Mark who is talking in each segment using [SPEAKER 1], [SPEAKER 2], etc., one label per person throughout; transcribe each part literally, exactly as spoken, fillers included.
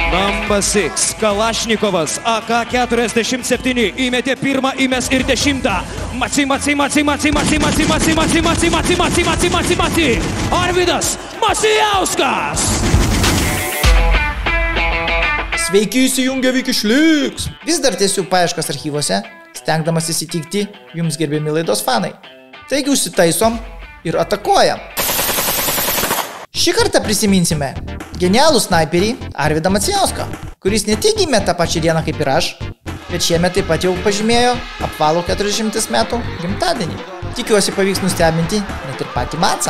[SPEAKER 1] Number six, Kalašnikovas, A K keturiasdešimt septyni, įmetė pirmą, įmes ir dešimtą. Maci, maci, maci, maci, maci, maci, maci, maci, maci, maci, maci, maci, maci, maci. Arvydas Macijauskas.
[SPEAKER 2] Sveiki, įsijungę Vikišliks. Vis dar tęsiu paieškas archyvose, stengdamas įsitikti jums gerbiami laidos fanai. Taigi užsitaisom ir atakuojam. Šį kartą prisiminsime genialų sniperį Arvydą Macijauską, kuris ne tik gimė tą pačią dieną kaip ir aš, bet šiemet taip pat jau pažymėjo apvalų keturiasdešimties metų gimtadienį. Tikiuosi pavyks nustebinti net ir patį Macą.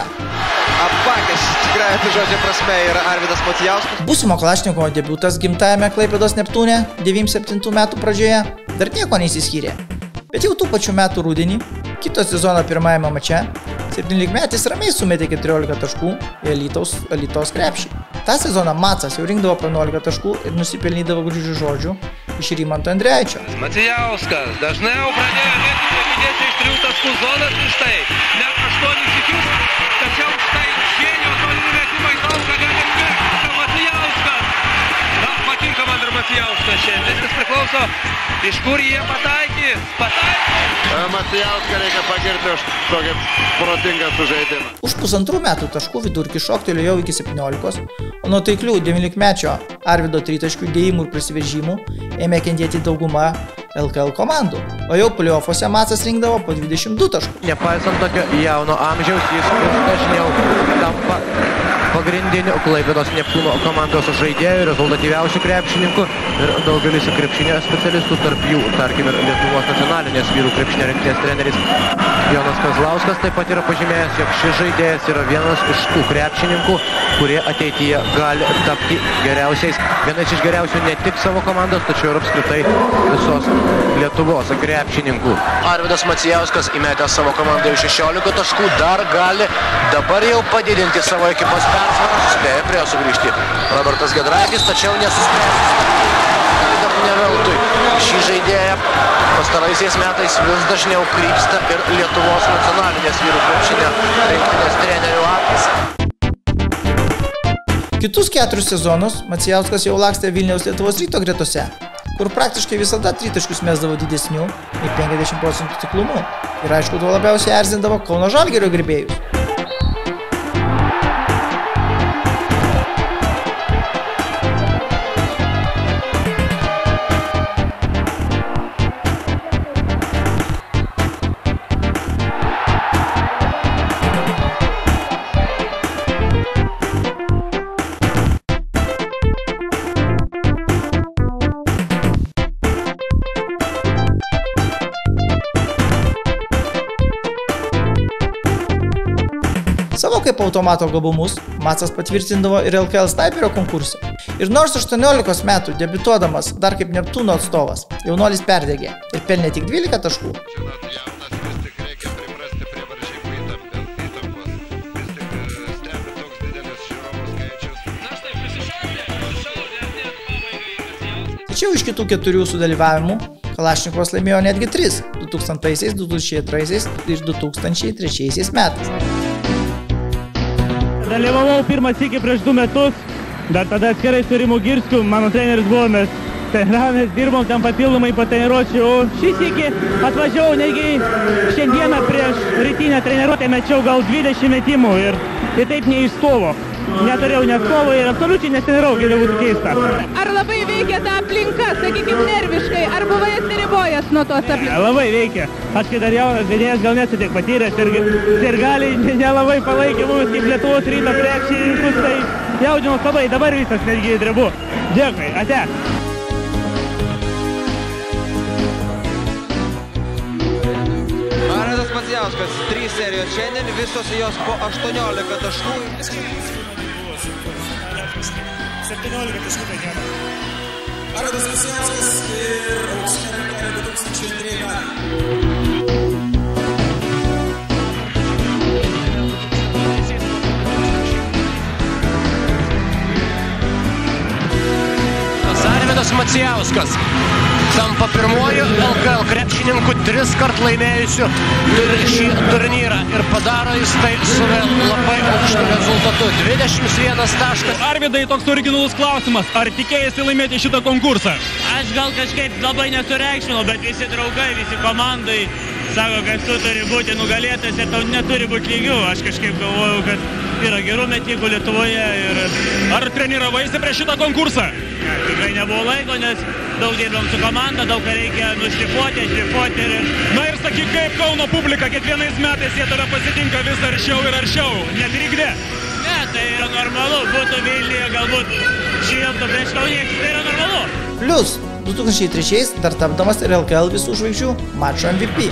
[SPEAKER 3] Apakęs, tikrąja tai žodžio prasme, yra Arvydas Macijauskas.
[SPEAKER 2] Būsimo Kalašnikovo debiutas gimtajame Klaipėdos Neptūne devyniasdešimt septintų metų pradžioje dar nieko neįsiskyrė. Bet jau tų pačių metų rudenį, kito sezono pirmajame mače, septyniolikmetis ramiai sumetė keturiolika taškų į Alytaus, Alytaus krepšį. Ta sezoną Macas jau rinkdavo po vienuolika taškų ir nusipelnydavo gražių žodžių iš Rimanto Andrejaičio.
[SPEAKER 4] Macijauskas dažnai jau pradėjo mėtyti pridėti iš trijų taškų zonas ir štai net aštuonis sykius, tačiau štai Šienio tolimi metimai daug ką gali atmesti. Macijauskas. Na, patinka man dar Macijauskas šiandien. Viskas priklauso, iš kur jie pataikys. Pataikys.
[SPEAKER 3] Macijauską reikia pagirti už tokį protingą sužaidimą.
[SPEAKER 2] Už pusantrų metų taškų vidurkį šoktelėjo jau iki septyniolikos, o nuo taiklių devyniolikmečio Arvydo tritaškių dėjimų ir prasiveržimų ėmė kentėti dauguma L K L komandų, o jau play-offuose Macas rinkdavo po dvidešimt du taškus.
[SPEAKER 5] Nepaisant tokio jauno amžiaus, jis vis dažniau tampa pagrindiniu Klaipėdos Neptūno komandos žaidėjų, rezultatyviausių krepšininkų ir daugelis krepšinio specialistų, tarp jų, tarkim, ir Lietuvos nacionalinės vyrų krepšinio rinktinės treneris Jonas Kazlauskas taip pat yra pažymėjęs, jog šis žaidėjas yra vienas iš tų krepšininkų, kurie ateityje gali tapti geriausiais, vienais iš geriausių ne tik savo komandos, tačiau ir apskritai visos Lietuvos krepšininkų.
[SPEAKER 6] Arvydas Macijauskas įmetęs savo komandai šešiolika taškų dar gali dabar jau padidinti savo ekipos persvarą, suspėjo prie jo sugrįžti Robertas Giedraitis, tačiau nesuspėjo. Ne veltui šį žaidėją pastaraisiais metais vis dažniau krypsta ir Lietuvos nacionalinės vyrų krepšinio rinktinės trenerių akys.
[SPEAKER 2] Kitus keturis sezonus Macijauskas jau lakstė Vilniaus Lietuvos Ryto gretose, kur praktiškai visada tritaškius mesdavo didesnių nei penkiasdešimt procentų tiklumu. Ir aišku, tuo labiausiai erzindavo Kauno Žalgirio gerbėjus. Savo kaip automato gabumus Macas patvirtindavo ir L K L sniperio konkurse. Ir nors aštuoniolikos metų debiutuodamas dar kaip Neptūno atstovas, jaunuolis perdegė ir pelnė tik dvylika taškų. Tačiau iš kitų keturių sudalyvavimų Kalašnikovas laimėjo netgi tris – du tūkstantaisiais, du tūkstančiai antraisiais ir du tūkstančiai trečiaisiais metais.
[SPEAKER 7] Dalyvavau pirmą sykį prieš du metus, dar tada atskirai su Rimu Girskiu, mano treneris buvo, mes treniravomės, dirbom ten papildomai po treniruočių, o šį sykį atvažiavau, negi šiandieną prieš rytinę treniruotę mečiau gal dvidešimt metimų ir, ir taip neišstovo. Neturėjau net kovo ir absoliučiai nesinerau, kaip būtų keista.
[SPEAKER 8] Ar labai veikia ta aplinka, sakykime, nerviškai, ar buvai atsiribojęs nuo tos aplinkos?
[SPEAKER 7] Labai veikia. Aš kai dar jaunas žaidėjas gal nesu tiek patyręs ir, ir gali nelabai palaikė mumis kaip Lietuvos Ryto krepšininkus, tai jaudinos labai, dabar visas netgi drebu. Dėkui, ate.
[SPEAKER 3] Arvydas Macijauskas, trys serijos šiandien, visos jos po aštuoniolika taškų.
[SPEAKER 9] septyniolika taškų per dieną. Arvydas Macijauskas ir auksinė rankelė du tūkstančiai antrieji
[SPEAKER 6] metai. Arvydas Macijauskas tampa pirmoju L K L krepšininku tris kart laimėjusiu šį turnyrą ir padaro jis tai su labai aukštu rezultatu. dvidešimt vienas taškas.
[SPEAKER 7] Arvidai, toks originalus klausimas. Ar tikėjasi laimėti šitą konkursą? Aš gal kažkaip labai nesureikšminau, bet visi draugai, visi komandai sako, kad tu turi būti nugalėtas ir tau neturi būti lygių. Aš kažkaip galvojau, kad yra gerų metikų Lietuvoje ir... Ar treniravaisi prieš šitą konkursą? Ne, tikrai nebuvo laiko, nes daug dirbam su komanda, daug ką reikia nušlifuoti, šlifuoti ir... Na ir sakyk, kaip Kauno publika, kiekvienais metais jie tave pasitinka vis aršiau ir aršiau. Netrikdė? Ne, tai yra normalu. Būtų Vilniuje, galbūt šiltų prieš Kauniečius, tai yra normalu.
[SPEAKER 2] Plius, du tūkstančiai trečiais dar tapdamas ir L K L visų žvaigždžių mačo M V P.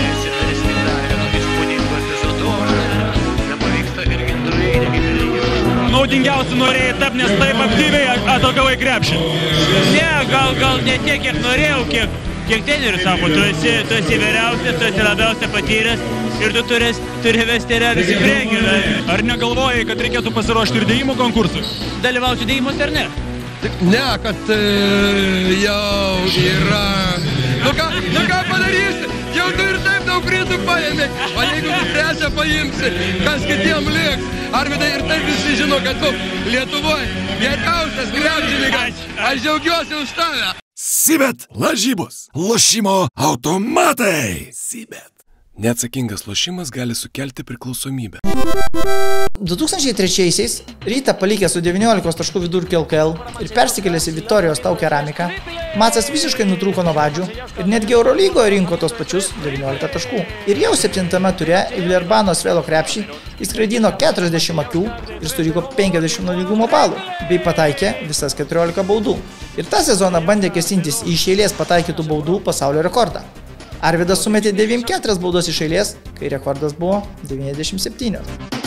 [SPEAKER 7] Naudingiausiu norėjai tap, nes taip aktyviai atakavai krepšį. Ne, gal, gal ne tiek, kiek norėjau, kiek, kiek teneris sako, tu esi, tu esi vyriausias, tu esi labiausiai patyręs ir tu turi, turi vesti realius į priekį. Ar negalvojai, kad reikėtų pasiruošti ir dėjimų konkursui? Dalyvauti dėjimuose ar ne?
[SPEAKER 10] Ne, kad e, jau yra... Nu ką, nu ką padarysi? Jau tu ir taip daug prizų paėmė. O jeigu tu trečią paimsi, kas kitiem liks? Arvidai, ir taip visi žino, kad tu Lietuvoje geriausias krepšininkas. Aš džiaugiuosi už tave.
[SPEAKER 9] Sibet lažybos. Lošimo automatai. Sibet. Neatsakingas lošimas gali sukelti priklausomybę.
[SPEAKER 2] du tūkstančiai trečiaisiais Rytą palikęs su devyniolikos taškų vidurkiu L K L ir persikėlęs į Vitorijos Tau keramiką, Macas visiškai nutrūko nuo vadžių ir netgi Eurolygoje rinko tos pačius devyniolika taškų. Ir jau septintame ture į Villerbano Svelo krepšį jis skraidino keturiasdešimt akių ir suriko penkiasdešimt lygumo balų, bei pataikė visas keturiolika baudų. Ir tą sezoną bandė kėsintis į iš eilės pataikytų baudų pasaulio rekordą. Arvidas sumetė devyniasdešimt keturias baudas iš eilės, kai rekordas buvo devyniasdešimt septynios.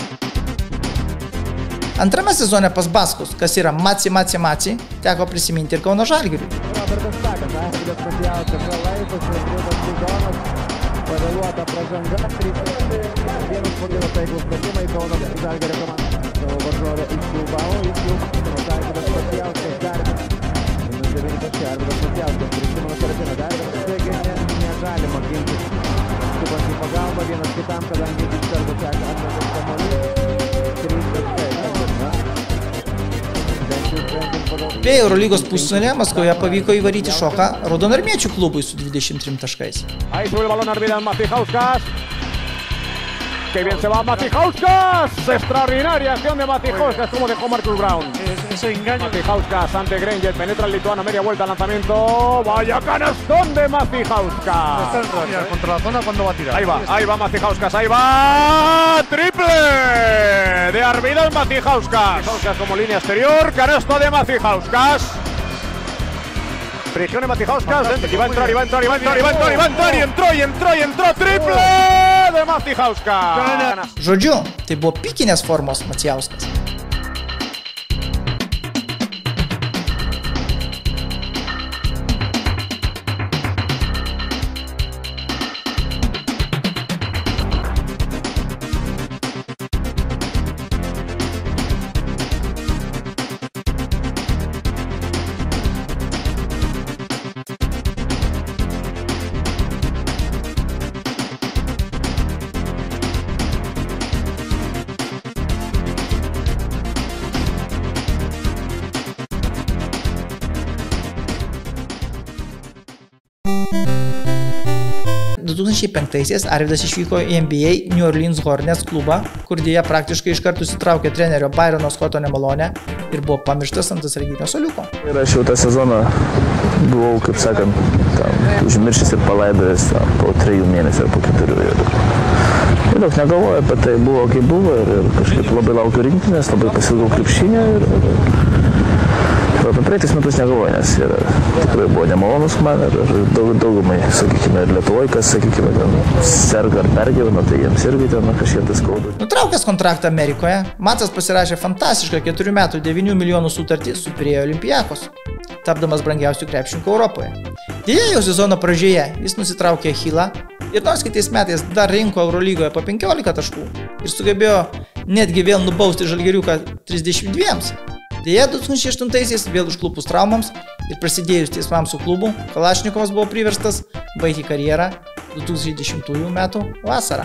[SPEAKER 2] Antrame sezone pas Baskus, kas yra Maci Maci Maci, teko prisiminti ir Kauno Žalgiriui.
[SPEAKER 11] Robertas Stakas, Arvidas Matijausias, pralaipus, Lietuvos sezonas, pavėluota pražanga, vienas pagėlė taiklus pratimai, Kauno Žalgirio komanda. Savo varžovę išklubavo, išklubavo, Arvidas Matijausias, Gardas. Minus devyni taškai, Arvidas Matijausias, prisimano Sarapiną, Darvidas Sveigai, negalima gintis. Skubant į pagalbą vienas kitam, kadangi iš karto seka atmetas kamuolys. Bei Eurolygos pusfinale Maskvoje pavyko įvaryti šoką Raudonarmiečių klubui su dvidešimt trim taškais. Ahí sube el balón Arvidas Matijauskas. ¡Qué bien se va Matijauskas! Extraordinaria acción de Matijauskas, como dejó Marcus Brown. Ese engaño. Matijauskas ante Granger, penetra el lituano, media vuelta al lanzamiento. ¡Vaya canastón de Matijauskas! Está en racha, contra la zona cuando va a tirar. Ahí va, ahí va Matijauskas, ahí va. ¡Triple! De Arvidas Matijauskas. Matijauskas como línea exterior, canasto de Matijauskas. Prigione Matijauskas, y va a entrar, y va a entrar, y va a entrar, y va a entrar, y va a entrar, y entró, y entró, y entró, triple de Matijauskas.
[SPEAKER 2] Žodžiu, tai buvo pikinės formos Macijauskas. du tūkstančiai penktaisiais Arvidas išvyko į N B A New Orleans Hornets klubą, kur dėja praktiškai iš karto įsitraukė trenerio Byrono Scotto nemalonę ir buvo pamirštas ant atsarginio suoliuko.
[SPEAKER 12] Ir aš jau tą sezoną buvau, kaip sakant, tam, užmiršęs ir palaidojęs tam, po trijų mėnesių ar po keturių. Ir, ir daug negalvoju apie tai, buvo kaip buvo ir, ir kažkaip labai laukiu rinktinės, labai pasilgau krepšinio ir, ir apie praeitais metus negalvoju, nes ir, tikrai buvo nemalonus man ir daug, daugumai, sakykime, ir Lietuvoje, kas, sakykime, ten serga ar pergyvena, tai jiems irgi ten kažkiek tai skauda.
[SPEAKER 2] Nutraukęs kontraktą Amerikoje, Macas pasirašė fantastišką keturių metų devynių milijonų sutartį su Pirėjo Olympiakos, tapdamas brangiausių krepšininkų Europoje. Deja, jau sezono pradžioje jis nusitraukė Achilą ir nors kitais metais dar rinko Eurolygoje po penkiolika taškų ir sugebėjo netgi vėl nubausti Žalgiriuką trisdešimt dviem. Deja, du tūkstančiai aštuntaisiais vėl užklupus traumams Ir prasidėjus teismams su klubu, Kalašnikovas buvo priverstas baigti karjerą du tūkstančiai dešimtųjų metų vasarą.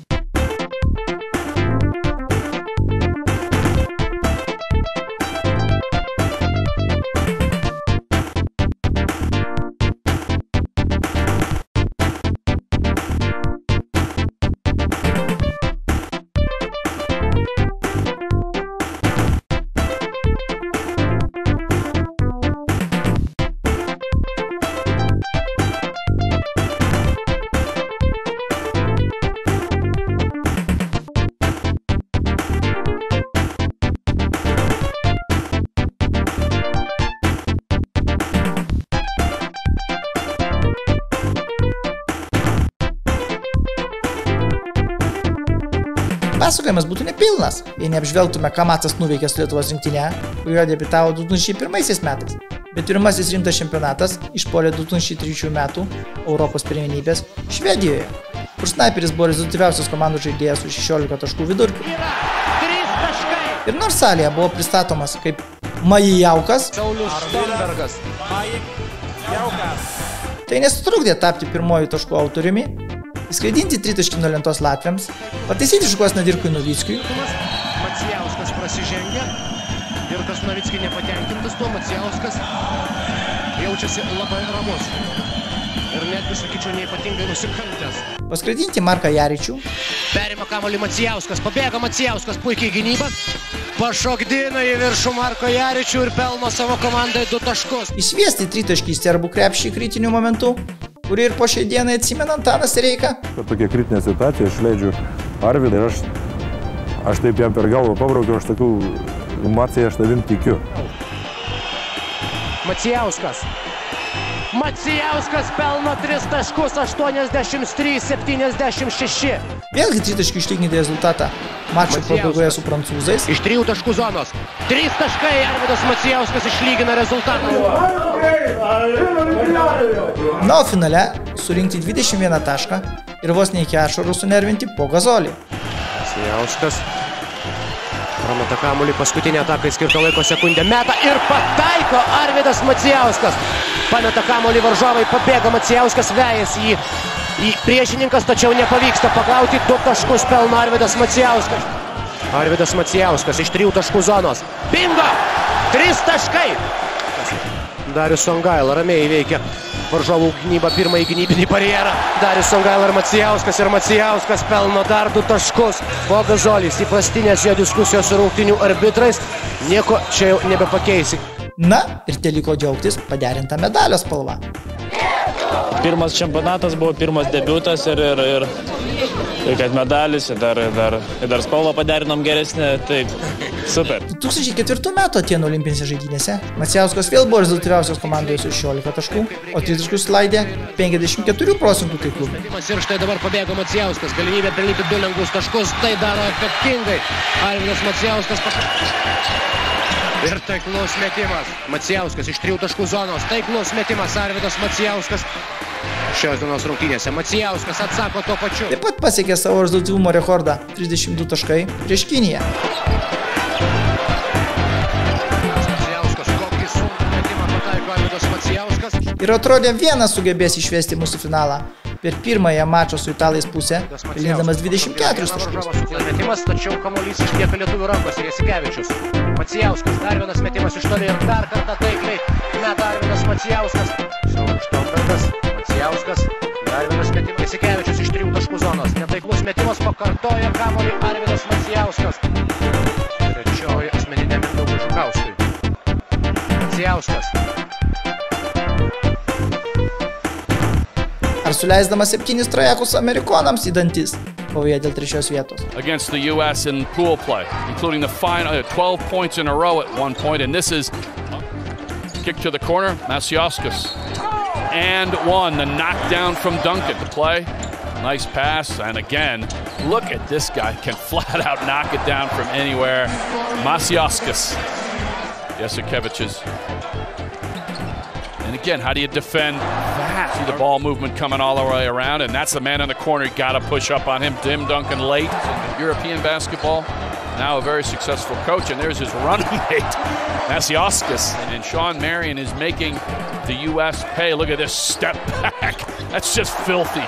[SPEAKER 2] Pasakojimas būtų nepilnas, jei neapžvelgtume, ką Macas nuveikė su Lietuvos rinktinė, kurioje debiutavo du tūkstančiai pirmaisiais metais. Bet pirmasis rimtas čempionatas išpuolė du tūkstančiai trečiųjų metų Europos pirmenybės Švedijoje, kur snaiperis buvo rezultatyviausias komandų žaidėjas su šešiolika taškų vidurkiu. Ir nors salėje buvo pristatomas kaip Majijaukas, tai nesutrukdė tapti pirmojų taškų autoriumi, įskraidinti tritaškį nuo lentos latviams, pataisyti Šukuosiną Dirkui Novickui.
[SPEAKER 6] Macijauskas prasižengia, Dirkas Novickiai nepatenkintas tuo, Macijauskas jaučiasi labai ramus ir netgi, sakyčiau, neypatingai nusikaltęs.
[SPEAKER 2] Paskraidinti Marką Jaričių.
[SPEAKER 6] Perima kamuolį Macijauskas, pabėga Macijauskas, puikiai gynyba, pašokdina į viršų Marko Jaričių ir pelno savo komandai du taškus.
[SPEAKER 2] Įsviesti tritaškį į serbų krepšį kritiniu momentu, kurį ir po šiai dienai atsimena Antanas Reika.
[SPEAKER 13] Tokia kritinė situacija, aš leidžiu Arvydą ir aš, aš taip jam per galvą pabraukiau, aš sakau, Macija, aš tavim tikiu.
[SPEAKER 6] Macijauskas. Macijauskas pelno tris taškus, aštuoniasdešimt trys septyniasdešimt šeši.
[SPEAKER 2] Vėlgi tritaškių išlyginti rezultatą mačo pabaigoje su prancūzais.
[SPEAKER 6] Iš trijų taškų zonos. Trys taškai, Arvydas Macijauskas išlygina rezultatą.
[SPEAKER 2] Na, o finale surinkti dvidešimt vieną tašką ir vos ne iki ašarų sunervinti po Gazolį.
[SPEAKER 6] Macijauskas prameta kamuolį, paskutinė atakai skirta laiko sekundę, meta ir pataiko Arvydas Macijauskas. Pameta kamuolį varžovai, pabėga Macijauskas, vejasi jį į priešininkas, tačiau nepavyksta pagauti, du taškus pelno Arvydas Macijauskas. Arvydas Macijauskas iš trijų taškų zonos. Bingo! Trys taškai! Darius Songaila ramiai įveikia varžovų gynybą, pirmąjį gynybinį barjerą. Darius Songaila ir Macijauskas ir Macijauskas pelno dar du taškus. Po Gazolis įprastinės jo diskusijos su rungtynių arbitrais. Nieko čia jau nebepakeisi.
[SPEAKER 2] Na, ir teliko džiaugtis paderinta medalio spalva.
[SPEAKER 14] Pirmas čempionatas buvo, pirmas debiutas ir, ir, ir, ir kad medalis, ir dar, ir dar, ir dar spalvą paderinom geresnę, tai super.
[SPEAKER 2] du tūkstančiai ketvirtų metų Atėnų olimpinėse žaidynėse Macijauskas vėl buvo rezultatyviausios komandoje su šešiolika taškų, o tritaškius slaidė penkiasdešimt keturių procentų taiklumų.
[SPEAKER 6] Ir štai dabar pabėgo Macijauskas, galimybė pelnyti du lengvus taškus, tai daro efektingai. Arvydas Macijauskas pas... Ir taiklus metimas. Macijauskas iš trijų taškų zonos. Taiklus metimas Arvydas Macijauskas. Šios dienos rungtynėse Macijauskas atsako tuo pačiu.
[SPEAKER 2] Taip pat pasiekė savo rezultatyvumo rekordą trisdešimt du taškai prieš Kiniją.
[SPEAKER 6] Macijauskas, kokį sunkų metimą pataiko Arvydas Macijauskas.
[SPEAKER 2] Ir atrodė vienas sugebės išvesti mūsų finalą. Per pirmąją mačo su italais pusę, pelnydamas dvidešimt keturis taškus.
[SPEAKER 6] Metimas, tačiau kamuolys išlieka lietuvių rankos ir Jasikevičius. Macijauskas, dar vienas metimas iš toli ir dar kartą taikliai meta Arvydas Macijauskas. Saulius Štombergas, Macijauskas, dar vienas metimas. Jasikevičius iš trijų taškų zonos. Netaiklus metimas, pakartoja kamuolį Arvydas Macijauskas. Trečioji asmeninė Mindaugui Žukauskui. Macijauskas.
[SPEAKER 2] Ar suleisdamas septynis trajekus amerikonams į dantis kovoje dėl trečios vietos.
[SPEAKER 15] Against the U S in pool play, including the final uh, twelve points in a row at one point, and this is kick to the corner, Macijauskas. And one, the knockdown from Duncan to play. Nice pass, and again, look at this guy, can flat out knock it down from anywhere. Macijauskas. Jasikevičius. And again, how do you defend that? See the ball movement coming all the way around, and that's the man in the corner. You got to push up on him. Tim Duncan late in European basketball. now a very successful coach, and there's his running mate, Macijauskas. And Sean Marion is making the U S pay. Look at this step back. That's just filthy.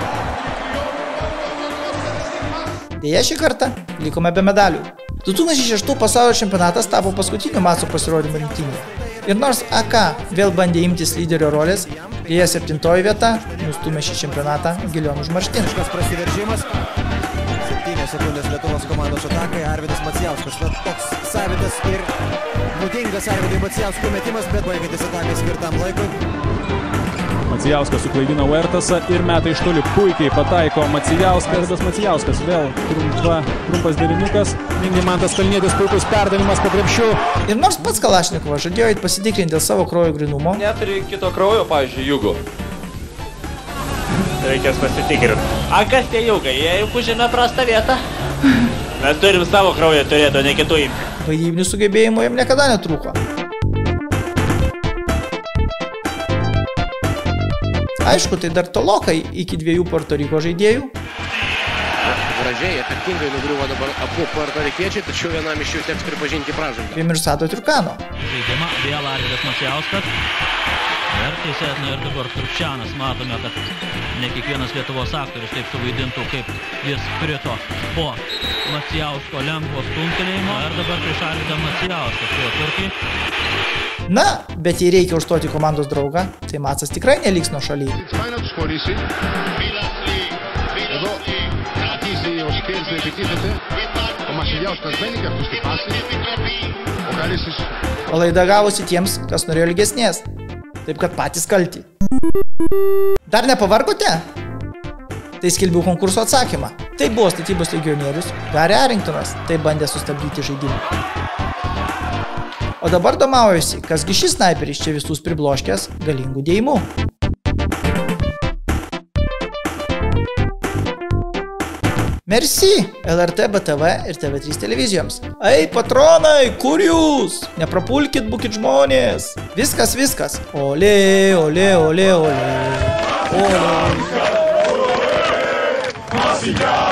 [SPEAKER 2] Deja šį kartą likome be medalių. du tūkstančiai šeštų pasaulio čempionatas tapo paskutiniu mačo pasirodymu rinktinėje. Ir nors A K vėl bandė imtis lyderio rolės, jie septintoji vieta nustumė šį čempionatą gilion užmarštin.
[SPEAKER 16] Prasiveržimas. septynios sekundės Lietuvos komandos atakai. Arvydas Macijauskas. Toks savitas ir būdingas Arvydui Macijauskui metimas, bet baigiantis atakai skirtam laikui.
[SPEAKER 17] Macijauskas suklaidino Huertasą ir metai iš toli puikiai pataiko Macijauskas. Arvydas Macijauskas vėl trumpa, trumpas derinukas. Mantas Kalnietis puikus perdavimas po krepšiu.
[SPEAKER 2] Ir nors pats Kalašnikovas žadėjo eit pasitikrinti dėl savo kraujo grynumo.
[SPEAKER 18] Neturi kito kraujo, pavyzdžiui, Jugo.
[SPEAKER 7] Reikės pasitikrinti. A kas tie Jugai? Jie juk užėmė prastą vietą. Mes turim savo kraują turėti, o ne kitų imti.
[SPEAKER 2] Vaidybinių sugebėjimų jam niekada netrūko. Aišku, tai dar tolokai iki dviejų Puerto Riko žaidėjų.
[SPEAKER 6] Gražiai, efektingai nugriuvo dabar abu puertorikiečiai, tačiau vienam iš jų teks pripažinti pražangą.
[SPEAKER 2] Prie Mirsado Triukano.
[SPEAKER 19] Žaidimą vėl Arvydas Macijauskas. Ir teisėtina ir dabar Turkčianas. Matome, kad ne kiekvienas Lietuvos aktorius taip suvaidintų, kaip jis krito po Macijausko lengvo stumtelėjimo. Ir dabar prieš Arvydą Macijauską prie Turkį.
[SPEAKER 2] Na, bet jei reikia užstoti komandos draugą, tai Macas tikrai neliks nuo šaly. O laida gavosi tiems, kas norėjo ilgesnės. Taip kad patys kalti. Dar nepavargote? Tai skelbiu konkurso atsakymą. Tai buvo statybos legionierius Gary Arringtonas. Tai bandė sustabdyti žaidimą. O dabar domaujuosi, kasgi šis snaiperis čia visus pribloškęs galingų dėjimų. Merci L R T, B T V ir T V trys televizijoms. Ei, patronai, kur jūs? Neprapulkit, būkit žmonės. Viskas, viskas. Olė, olė, olė, olė. Olė.